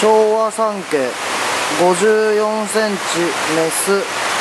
昭和3家54センチメス。